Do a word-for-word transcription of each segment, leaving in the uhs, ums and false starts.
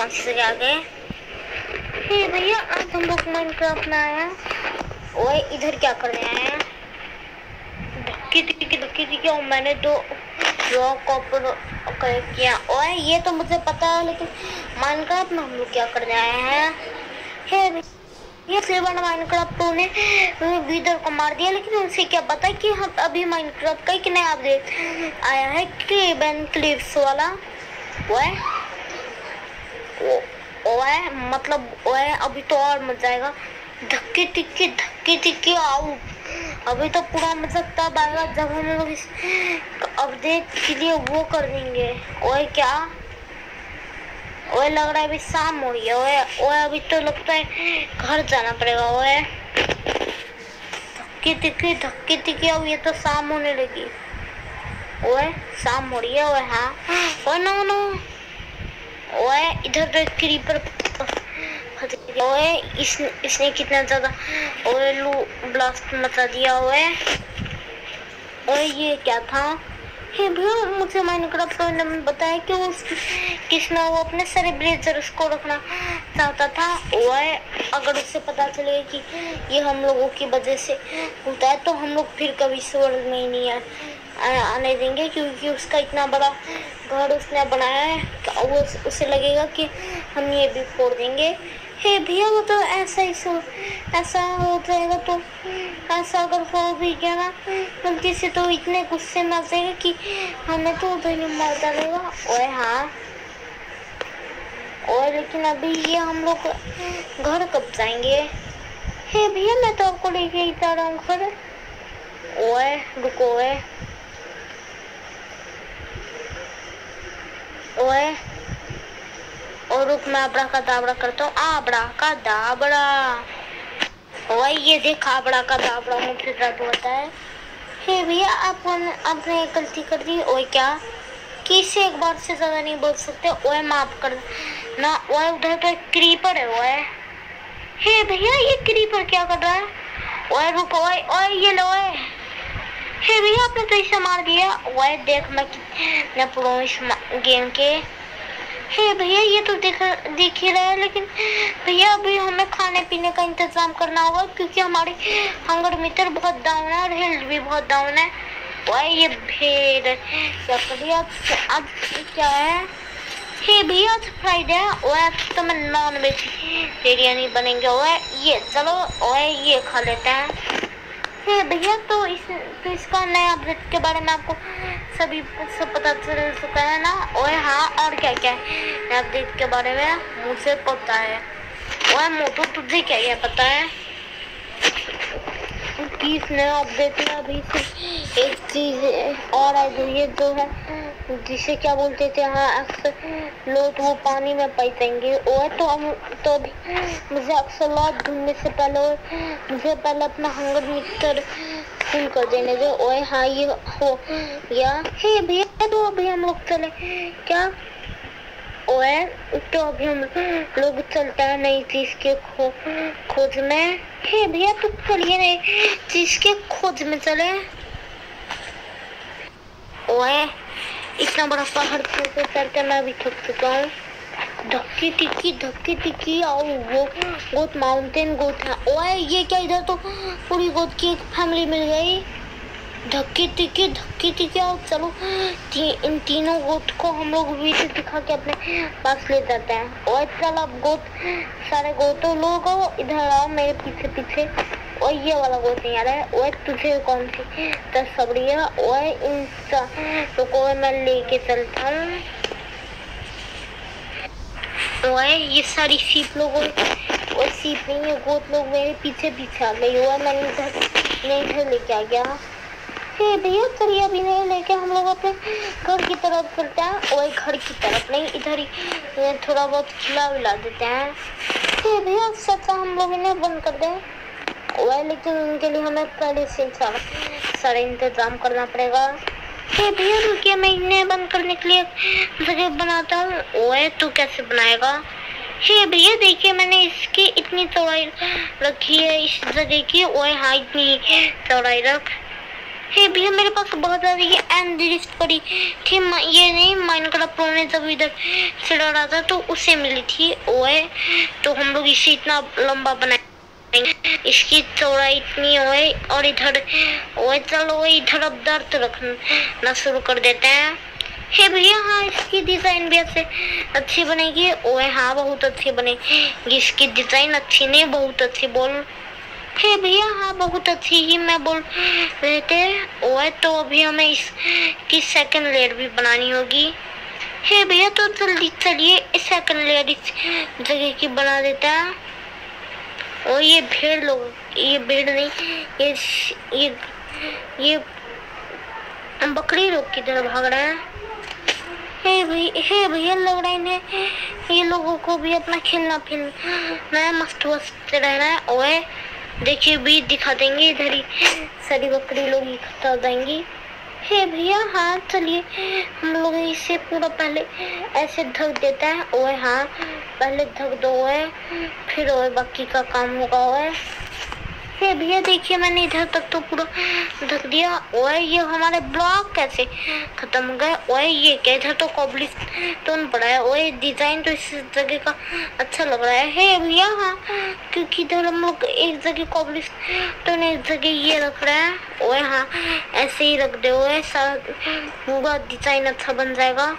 कौन सी जगह आ गए? हे भैया आज हम लोग माइनक्राफ्ट में आए हैं। ओए इधर क्या करने आए हैं? धक्की धक्की धक्की धक्की और मैंने तो रॉक कॉपर किया। ओए ये तो मुझे पता है, लेकिन माइनक्राफ्ट में हम लोग क्या करने आए हैं? हे ये सेवन माइनक्राफ्ट प्रो ने वीदर को मार दिया, लेकिन उनसे क्या पता कि हम अभी माइनक्राफ्ट का एक नया अपडेट आया है, क्लेबन क्लिप्स वाला। ओए ओए मतलब ओए अभी तो और मजा आएगा। धक्के टिक्के धक्के टिक्के आओ, अभी तो पूरा मजा तब आएगा जब हम लोग इस अपडेट के लिए वो कर देंगे। ओए क्या ओए लग रहा है अभी शाम हो रही है। ओए ओए अभी तो लगता है घर जाना पड़ेगा। ओए धक्के टिक्के धक्के टिक्के अब ये तो शाम होने लगी। ओए शाम हो रही है। ओए हाँ ओए नो नो ओए इधर तो क्रीपर। ओए इस इसने कितना ज्यादा ओए लू ब्लास्ट मचा दिया। ओए ओए ये क्या था? हे भैया मुझे माइनक्राफ्ट ने बताया कि वो किसने वो अपने सारे ब्लेजर उसको रखना चाहता था। ओए अगर उससे पता चले कि ये हम लोगों की वजह से होता है तो हम लोग फिर कभी इस वर्ल्ड में ही नहीं आ, आ, आने देंगे, क्योंकि उसका इतना बड़ा घर उसने बनाया है। वो उसे लगेगा कि हम ये भी फोड़ देंगे। हे भैया वो तो ऐसा ही सो ऐसा हो जाएगा, तो ऐसा अगर हो भी गया ना गलती से तो इतने गुस्से में आ जाएगा कि हमें तो उधर ही मार डालेगा। ओए हाँ ओए लेकिन अभी ये हम लोग घर कब जाएंगे? हे भैया मैं तो आपको लेके ही जा रहा हूँ घर। ओए रुको। ओए ओए और रुक मैं आबड़ा का दाबड़ा करता हूँ। आबड़ा का दाबड़ा। ओए ये देख आबड़ा का दाबड़ा मुझे दर्द होता है। हे भैया आपने आपने गलती कर दी। ओए क्या किसी एक बार से ज्यादा नहीं बोल सकते। ओए माफ कर ना। ओए उधर तो एक क्रीपर है। ओए हे भैया ये क्रीपर क्या कर रहा है? ओए रुको। ओए ओए ये लो। ओए हे भैया आपने तो इसे मार दिया। ओए देख मैं मैं प्रो इस गेम के। हे भैया ये तो दिख दिख ही रहा है, लेकिन भैया अभी हमें खाने पीने का इंतजाम करना होगा, क्योंकि हमारी हंगर मीटर बहुत डाउन है और हेल्थ भी बहुत डाउन है। ओए ये भेड़ क्या कर दिया? अब क्या है? हे भैया आज फ्राइडे है। ओए आज तो मैं नॉन वेजिटेरियन बनेंगे। ओए ये चलो ओए ये खा लेते हैं। हे भैया तो इस तो इसका नया अपडेट के बारे में आपको सभी सब पता चल चुका है ना? ओए हाँ और क्या क्या है अपडेट के बारे में मुझे पता है। ओए मोटू तुझे क्या क्या पता है कि इस नया अपडेट में अभी सिर्फ एक चीज और है, जो ये जो है जिसे क्या बोलते थे हाँ अक्सर लोग वो पानी में पाई जाएंगे। ओए तो हम तो अभी मुझे अक्सर लॉट ढूंढने से पहले मुझे पहले अपना हंगर मीटर फुल कर देने दे। ओए हाँ ये हो गया। हे भैया तो अभी हम लोग चले क्या? ओए तो अभी हम लोग चलता है नई चीज के खो खोज में। हे भैया तो चलिए नई चीज के खोज में चले। ओए इतना बड़ा पहाड़ पे चढ़कर मैं भी थक चुका हूँ। धक्की टिक्की धक्की टिक्की और वो गोट माउंटेन गोट है। ओए ये क्या इधर तो पूरी गोट की एक फैमिली मिल गई। धक्की टिक्की धक्की टिक्की और चलो ती, इन तीनों गोट को हम लोग वीडियो दिखा के अपने पास ले जाते हैं। ओए चल अब गोट सारे गोटों लोग इधर आओ मेरे पीछे पीछे। ओए ये वाला गोट नहीं आ रहा है। ओए तुझे कौन सी सबड़ी है? ओए इन को मैं लेके चलता हूँ। ओए ये सारी सीप लोग ओए सीप नहीं है गोट लोग मेरे पीछे पीछे आ गई। ओए मैंने इधर नहीं इधर लेके आ गया। हे भैया चलिए अभी नहीं लेके हम लोग अपने घर की तरफ चलते हैं। ओए घर की तरफ नहीं इधर ही थोड़ा बहुत खिला विला देते हैं। हे भैया सच्चा हम लोग इन्हें बंद कर दें। ओए लेकिन उनके लिए हमें पहले से सारा सारा इंतजाम करना पड़ेगा। हे भैया रुकिए मैं इन्हें बंद करने के लिए जगह बनाता हूँ। ओए तू कैसे बनाएगा? हे भैया देखिए मैंने इसकी इतनी चौड़ाई रखी है इस जगह की। ओए हाँ इतनी चौड़ाई रख। हे भैया मेरे पास बहुत ज्यादा ये एंड लिस्ट पड़ी थी, ये नहीं माइनक्राफ्ट प्रो ने जब इधर से डरा था तो उससे मिली थी। ओए तो हम लोग इसे इतना लंबा बनाएंगे, इसकी चौड़ाई इतनी ओए, और इधर ओए चलो इधर अब दर्द रखना शुरू कर देते हैं। हे भैया हाँ इसकी डिजाइन भी ऐसे अच्छी बनेगी। ओए हाँ बहुत अच्छी बनेगी, इसकी डिजाइन अच्छी नहीं बहुत अच्छी बोल। हे भैया हाँ बहुत अच्छी ही मैं बोल रहे थे। ओए तो अभी हमें इसकी सेकंड लेयर भी बनानी होगी। हे भैया तो जल्दी चलिए इस सेकंड लेयर इस जगह की बना देता है। और ये भेड़ लोग, ये भेड़ नहीं ये ये ये बकरी लोग किधर भाग रहे हैं। हे भैया हे भैया लग रहा है इन्हें ये लोगों को भी अपना खेलना फिरना है, मस्त मस्त रहना है। ओए देखिए बीज दिखा देंगे, इधर ही सारी बकरी लोग इकट्ठा हो जाएंगी। हे भैया हाँ चलिए हम लोग इसे पूरा पहले ऐसे ढक देते हैं। ओए हाँ पहले ढक दो ओए, फिर ओए बाकी का काम होगा। ओए हे भैया देखिए मैंने इधर तक तो पूरा ढक दिया। ओए ये हमारे ब्लॉक कैसे खत्म हो गए। ओए ये क्या इधर तो कॉब्लिस्टोन पड़ा है। ओए डिजाइन तो इस जगह का अच्छा लग रहा है। हे भैया हाँ क्योंकि इधर हम लोग एक जगह कॉब्लिस्टोन एक जगह ये रख रहे हैं। ओए हाँ ऐसे ही रख दे, ओए पूरा डिजाइन अच्छा बन जाएगा।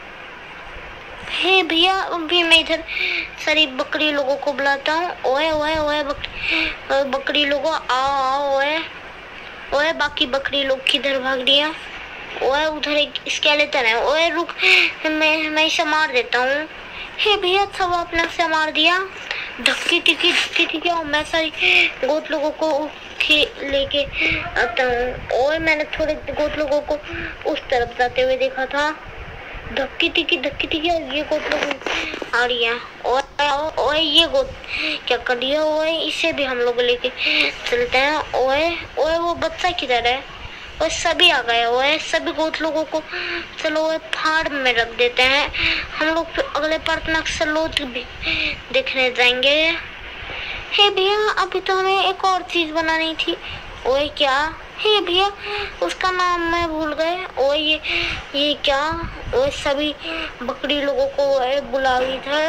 हे भैया अभी मैं इधर सारी बकरी लोगों को बुलाता हूँ। ओए ओए ओए बकरी बकरी लोगों आओ आओ। ओए ओए बाकी बकरी लोग किधर भाग रही है। ओए उधर एक स्केलेटन है। ओए रुक मैं मैं इसे मार देता हूँ। हे भैया सब आपने से मार दिया। धक्की टिकी धक्की टिकी और मैं सारी गोत लोगों को लेके आता हूँ। ओए मैंने थोड़े गोत लोगों को उस तरफ जाते हुए देखा था। धक्की टिकी धक्की टिकी और ये गोत लोग आ रही है। और ओए ये गोत क्या कर रही है। ओए इसे भी हम लोग लेके चलते हैं। ओए ओए वो बच्चा किधर है। ओए सभी आ गए। ओए सभी गोत लोगों को चलो ओए फार्म में रख देते हैं। हम लोग फिर अगले पार्ट में अक्सर लोग भी देखने जाएंगे। हे भैया अभी तो हमें एक और चीज बनानी थी। ओए क्या। हे भैया उसका नाम मैं भूल गए। ओए ये ये क्या। ओए सभी बकरी लोगों को ओए बुलावी था।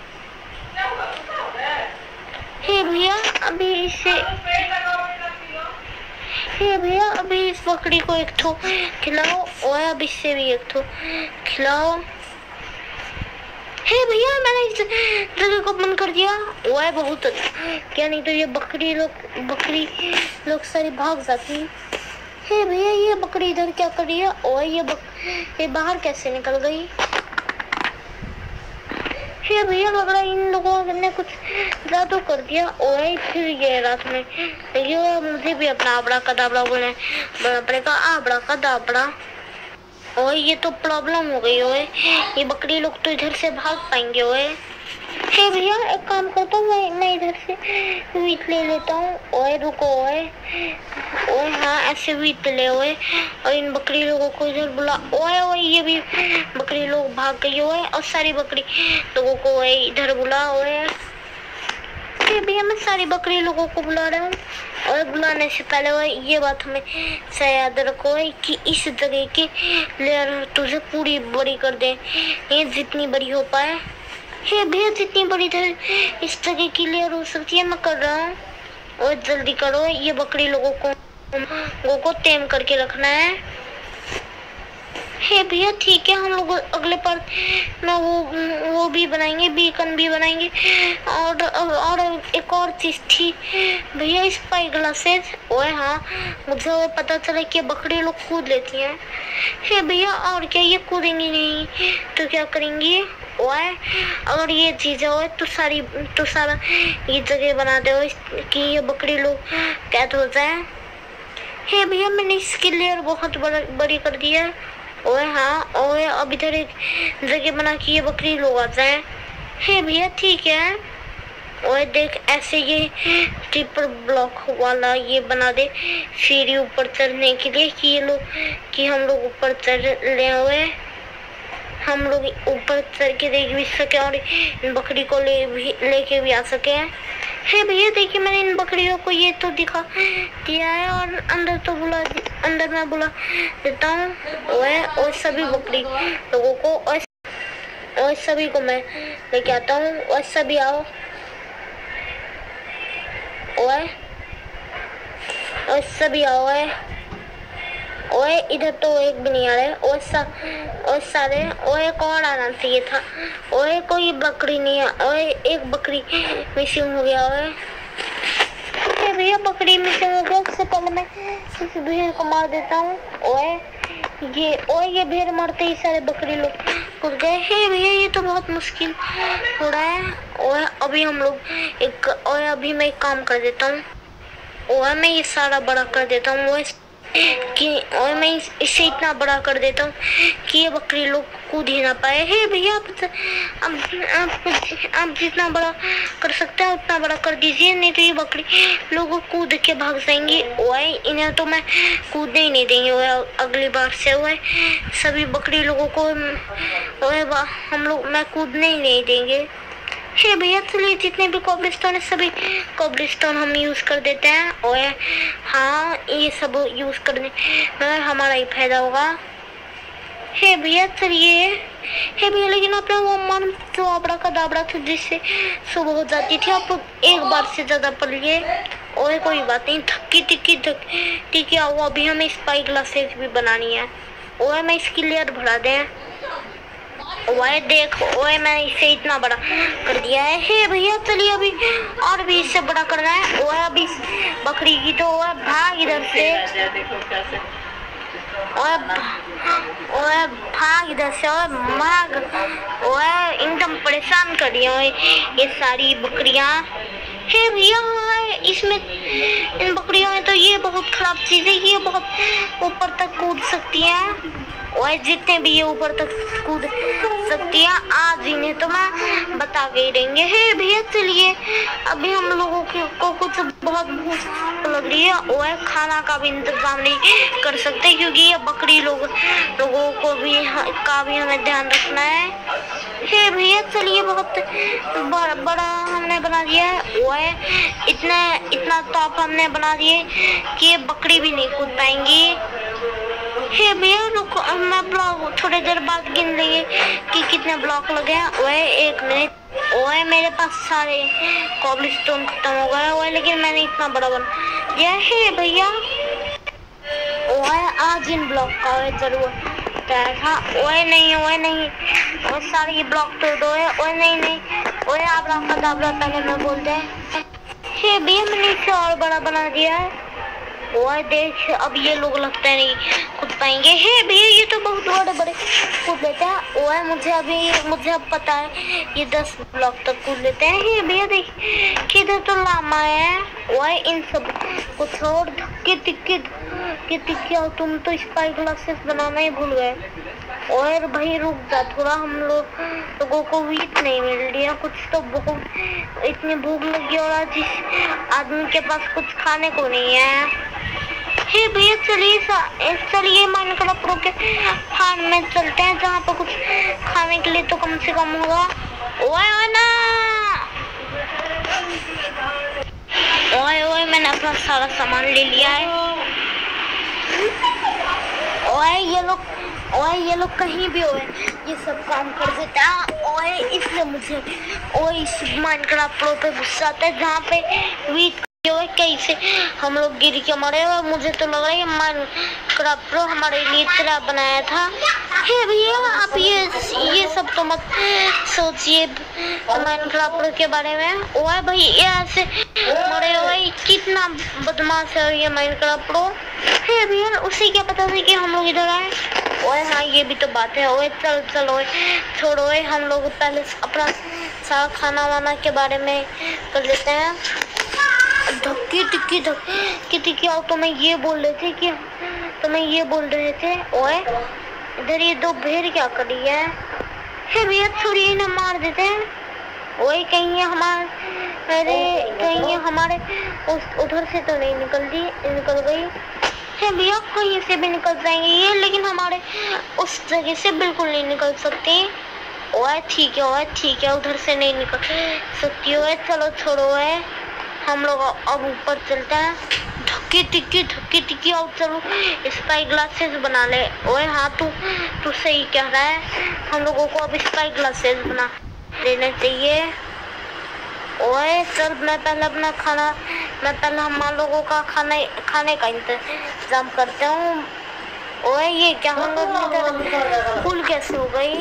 हे भैया अभी इसे हे भैया अभी इस बकरी को एक ठो खिलाओ। ओए अब इससे भी एक ठो खिलाओ। हे भैया मैंने इस जगह को बंद कर दिया। ओए बहुत अच्छा क्या, नहीं तो ये बकरी लोग बकरी लोग सारी भाग जाती। हे भैया ये बकरी इधर क्या कर रही है। ओए ये बक ये बाहर कैसे निकल गई। हे भैया लग रहा है इन लोगों ने कुछ जादू कर दिया। ओए फिर ये रात में ये मुझे भी अपना आबड़ा कदाबड़ा बोलना पड़ेगा। आबड़ा कदाबड़ा। ओए ये तो प्रॉब्लम हो गई। ओए ये बकरी लोग तो इधर से भाग पाएंगे। ओए हे भैया एक काम करता हूँ मैं मैं इधर से वीट ले लेता हूँ। ओए रुको। ओए ओए हाँ ऐसे वीट ले। ओए और इन बकरी लोगों को इधर बुला। ओए ओए ये भी बकरी लोग भाग गई। ओए और सारी बकरी लोगों को ओए इधर बुला। ओए हे भैया मैं सारी बकरी लोगों को बुला रहा हूँ। और बुलाने से पहले वो ये बात हमें से याद रखो कि इस जगह की लेयर तुझे पूरी बड़ी कर दे, ये जितनी बड़ी हो पाए। हे भैया जितनी बड़ी इस जगह की लेयर हो सकती है मैं कर रहा हूँ। और जल्दी करो ये बकरी लोगों को लोगों को टेम करके रखना है। हे भैया ठीक है हम लोग अगले पार्ट में वो वो भी बनाएंगे, बीकन भी बनाएंगे। और और एक और चीज थी भैया स्पाई ग्लासेस। ओए हाँ मुझे वो पता चला कि बकरी लोग कूद लेती हैं। हे भैया और क्या ये कूदेंगी नहीं तो क्या करेंगी। ओए अगर ये चीज़ है तो सारी तो सारा ये जगह बना दो कि ये बकरी लोग कैद हो जाए। हे भैया मैंने इसकी लेयर बहुत बड़ी कर दी है। ओए हाँ ओए अब इधर एक जगह बना के ये बकरी लोग आ जाए। हे भैया ठीक है। ओए देख ऐसे ये ट्रिपल ब्लॉक वाला ये बना दे सीढ़ी ऊपर चढ़ने के लिए कि ये लोग कि हम लोग ऊपर चढ़ ले। हुए हम लोग ऊपर चढ़ के देख भी सके और इन बकरी को ले भी लेके भी आ सके। हे भैया देखिए मैंने इन बकरियों को ये तो दिखा दिया है और अंदर तो बुला अंदर मैं बुला देता हूँ ओए और सभी बकरी लोगों को और, और सभी को मैं लेके आता हूँ और सभी आओ ओए और सभी आओ ओए ओए इधर तो एक भी नहीं आ रहे और सा और सारे ओए कौन आना चाहिए था ओए कोई बकरी नहीं है ओए एक बकरी मिसिंग हो गया ओए भैया बकरी मिसिंग हो गया उससे पहले मैं इस भेड़ को मार देता हूँ ओए ये ओए ये भेड़ मरते ही सारे बकरी लोग कूद गए हे भैया ये तो बहुत मुश्किल हो रहा है ओए अभी हम लोग एक ओए अभी मैं एक काम कर देता हूँ ओए मैं ये सारा बड़ा कर देता हूँ ओए कि और मैं इस, इसे इतना बड़ा कर देता हूँ कि ये बकरी लोग कूद ही ना पाए हे भैया आप, आप, आप, आप जितना बड़ा कर सकते हैं उतना बड़ा कर दीजिए नहीं तो ये बकरी लोग कूद के भाग जाएंगी ओए इन्हें तो मैं कूदने ही नहीं देंगे ओए अगली बार से ओए सभी बकरी लोगों को ओए हम लोग मैं कूदने ही नहीं देंगे हे भैया चलिए जितने भी कॉब्लस्टोन है सभी कॉब्लस्टोन हम यूज कर देते हैं और हाँ ये सब यूज करने में हमारा ही फायदा होगा हे भैया चलिए हे भैया लेकिन आपने वो मन जो आबड़ा का दाबड़ा था जिससे सुबह हो जाती थी आप एक बार से ज्यादा पढ़ लिए और कोई बात नहीं थक्की टिक्की ठीक है वो अभी हमें स्पाई ग्लासेस भी बनानी है और मैं इसकी लेयर बढ़ा दें ओए देख ओए मैं इसे इतना बड़ा कर दिया है हे भैया चलिए अभी और भी इससे बड़ा करना है ओए अभी बकरी की तो ओए भाग इधर से ओए ओए भाग इधर से ओए भाग ओए एकदम परेशान कर दिया ओए ये सारी बकरियां हे भैया इसमें इन बकरियों में तो ये बहुत खराब चीज है ये बहुत ऊपर तक कूद सकती है और जितने भी ये ऊपर तक कूद सकती है आज इन्हें तो मैं बता के ही देंगे हे भैया चलिए अभी हम लोगों के को कुछ बहुत भूख लग रही है और खाना का भी इंतजाम नहीं कर सकते क्योंकि ये बकरी लोग लोगों को भी का भी हमें ध्यान रखना है हे भैया चलिए बहुत बड़ा, बड़ा हमने बना दिया है और इतना इतना टॉप हमने बना दिए कि ये बकरी भी नहीं कूद पाएंगी हे भैया रुको मैं ब्लॉक थोड़ी देर बाद गिन लेंगे कि कितने ब्लॉक लगे हैं ओए एक मिनट ओए मेरे पास सारे कॉब्लस्टोन खत्म हो गए ओए लेकिन मैंने इतना बड़ा बना दिया हे भैया ओए आज इन ब्लॉक का जरूरत था ओए नहीं ओए नहीं ओए सारे ये ब्लॉक तोड़ दो ओए नहीं नहीं ओए आबरा का दाबरा पहले मैं बोलते हैं हे भैया मैंने इसे और बड़ा बना दिया है ओए देख अब ये लोग लगता है नहीं कूद पाएंगे हे भैया ये तो बहुत बड़े बड़े कूद लेते हैं ओए मुझे अभी मुझे अब पता है ये दस ब्लॉक तक कूद लेते हैं हे भैया देख किधर तो लामा है ओए इन सब को छोड़ धक्के टिक्के के टिक्के और तुम तो स्पाई ग्लासेस बनाना ही भूल गए और भाई रुक जा थोड़ा हम लोग लोगों को वीट नहीं मिल रही है कुछ तो बहुत इतनी भूख लगी और जिस आदमी के पास कुछ खाने को नहीं है हे भैया चलिए चलिए माइनक्राफ्ट प्रो के फार्म में चलते हैं जहाँ पर कुछ खाने के लिए तो कम से कम होगा ओए ओए ना ओए ओए मैंने अपना सारा सामान ले लिया है ओए ये लोग ओए ये लोग कहीं भी ओए ये सब काम कर देता है ओए इसलिए मुझे ओए इस माइनक्राफ्ट प्रो पे गुस्सा आता है जहाँ पे वीक ओए कैसे हम लोग गिर के मरे और मुझे तो लग रहा है माइनक्राफ्ट प्रो हमारे लिए तरह बनाया था हे भैया आप ये ये सब तो मत सोचिए माइनक्राफ्ट प्रो के बारे में ओए भाई ऐसे मरे ओए कितना बदमाश है ये माइनक्राफ्ट प्रो हे भैया उसी क्या पता था कि हम लोग इधर आए ओए हाँ ये भी तो बात है ओए चल चल ओए छोड़ो ओए हम लोग पहले अपना सारा खाना वाना के बारे में कर लेते हैं धक्की टिक्की धक्की टिक्की और तो मैं ये बोल रहे थे कि तो मैं ये बोल रहे थे ओए इधर ये दो भेड़ क्या कर रही है हे भैया छोड़िए इन्हें मार देते हैं ओए कहीं ये हमारे अरे कहीं ये हमारे उस उधर से तो नहीं निकल दी निकल गई है भैया कहीं से भी निकल जाएंगे ये लेकिन हमारे उस जगह से बिल्कुल नहीं निकल सकती ओए ठीक है ओए ठीक है उधर से नहीं निकल सकती ओए चलो छोड़ो ओए हम लोग अब ऊपर चलते हैं। धक्की टिक्की धक्की टिक्की और चलो स्पाई ग्लासेस बना ले। ओए हाँ तू तू सही कह रहा है, हम लोगों को अब स्पाई ग्लासेस बना लेने चाहिए। ओए चल मैं पहले अपना खाना मैं पहले हम लोगों का खाने खाने का इंतजाम करते हूँ। ओए ये क्या हम लोग फूल कैसे हो गई,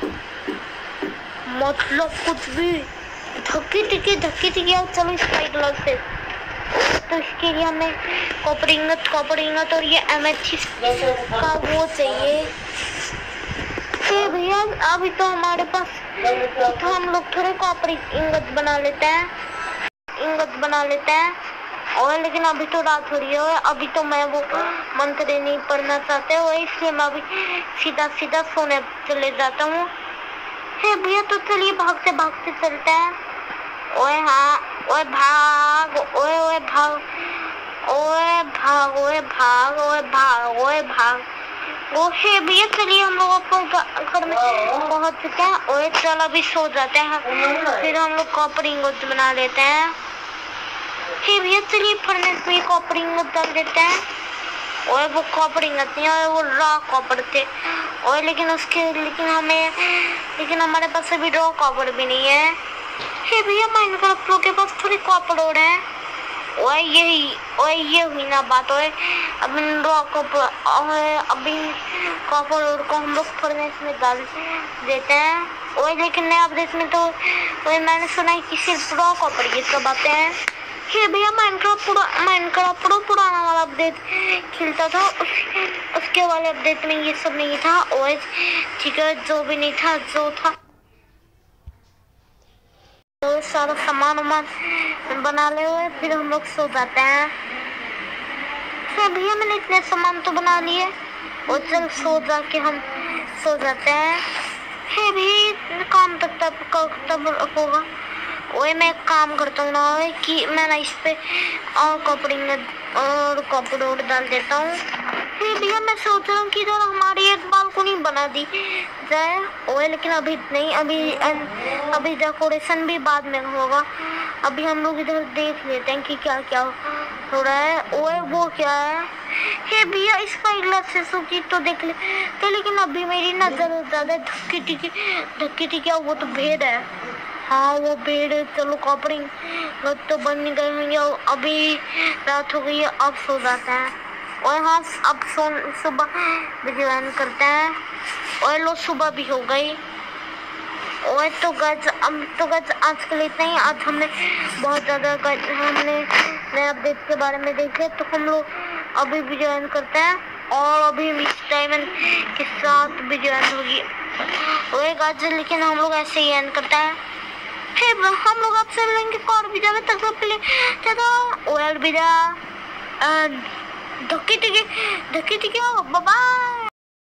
मतलब कुछ भी। धक्की टिक्की धक्की टिक्की और चलो स्पाई ग्लासेस। तो इसके लिए हमें कॉपर इंगत कॉपर इंगत और ये एमेथिस्ट का वो चाहिए। तो भैया अभी तो हमारे पास तो हम लोग थोड़े कॉपर इंगत बना लेते हैं इंगत बना लेते हैं और लेकिन अभी तो रात हो रही है। अभी तो मैं वो मंत्र नहीं पढ़ना चाहते हो, इसलिए मैं अभी सीधा सीधा सोने चले जाता हूँ। हे भैया तो चलिए भागते भागते चलते हैं। ओए हाँ ओए भाग ओए ओए भाग ओए भाग ओए भाग ओए भाग ओए भाग वो हे भैया चलिए हम लोग अपने घर में पहुंच चुके हैं। ओए चल अभी सो जाते हैं, फिर हम लोग कॉपर इंगोट बना लेते हैं। हे भैया चलिए फर्नेस में कॉपर इंगोट डाल देते हैं। ओए वो कॉपर इंगोट नहीं है, वो रॉ कॉपर थे। ओए लेकिन उसके लेकिन हमें लेकिन हमारे पास अभी रॉ कॉपर भी नहीं है। हे भैया माइनक्राफ्ट प्रो के पास थोड़ी कॉपर और है। ओए यही ओए ये हुई ना बात। ओए अब इन रॉ कॉपर अभी कॉपर और को हम लोग फर्नेस में डाल देते हैं। ओए लेकिन नए अपडेट में तो ओए मैंने सुना है कि सिर्फ रॉ कॉपर ये सब आते हैं। हे भैया माइनक्राफ्ट पुरा माइनक्राफ्ट प्रो पुराना वाला अपडेट खेलता था, उस, उसके वाले अपडेट में ये सब नहीं था। ओए ठीक है जो भी नहीं था जो था तो सारा सामान वामान बना ले हुए फिर हम लोग सो जाते हैं। फिर भैया मैंने इतने सामान तो बना लिए और चल सो जाके हम सो जाते हैं। हे भी काम तक तब तब होगा। ओए मैं काम करता हूँ ना कि मैं ना इस पे और कपड़िंग और कपड़े और डाल देता हूँ। फिर भैया मैं सोच रहा हूँ कि इधर हमारी एक बालकनी बना दी जाए। ओए लेकिन अभी नहीं, अभी अभी डेकोरेशन भी बाद में होगा। अभी हम लोग इधर देख लेते हैं कि क्या क्या हो रहा है। ओए वो क्या है, हे भैया इस ग्लासेस की तो देख ले तो, लेकिन अभी मेरी नजर ज्यादा धक्की टिकी धक्की टिकी वो तो भेड़ है। हाँ वो भेड़। चलो कॉपरिंग तो बन गए होंगे, अभी रात हो गई है अब सो जाते हैं। और हाँ अब सो सुबह बिजवान करते हैं। और लो सुबह भी हो गई। और तो गज अब तो गज आज के लिए इतना ही। आज हमने बहुत ज़्यादा हमने नए अपडेट के बारे में देखे तो हम लोग अभी भी ज्वाइन करते हैं और अभी मिस डायमंड के साथ भी ज्वाइन होगी। और गज लेकिन हम लोग ऐसे ही एंड करते हैं। फिर हम लोग आपसे मिलेंगे और भी ज़्यादा तक चलो ओएल भी धक्की टिकी धक्की टिकी बाय बाय।